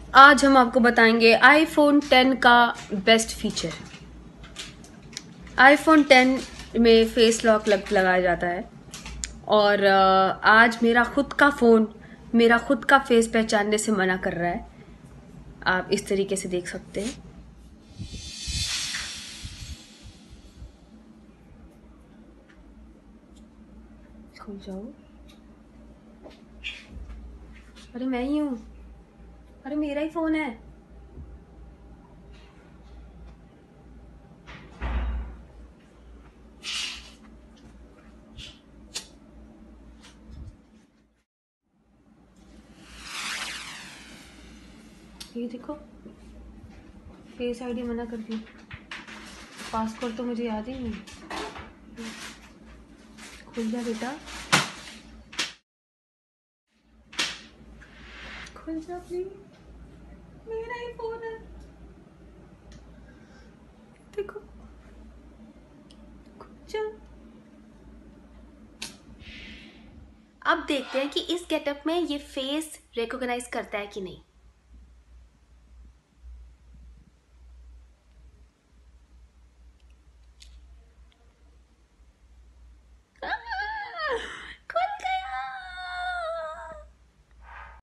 आज हम आपको बताएंगे आईफोन 10 का बेस्ट फीचर। आईफोन 10 में फेस लॉक लगाया जाता है और आज मेरा खुद का फ़ोन मेरा खुद का फेस पहचानने से मना कर रहा है। आप इस तरीके से देख सकते हैं। खुल जाओ। अरे मैं ही हूँ। अरे मेरा ही फ़ोन है। ये देखो, फेस आईडी मना कर दी। पासकोड तो मुझे याद ही नहीं। खुल जा बेटा, खुल जा प्लीज। मेरा ही फोन है। देखो, खुल जा। अब देखते हैं कि इस गेटअप में ये फेस रिकॉग्नाइज करता है कि नहीं।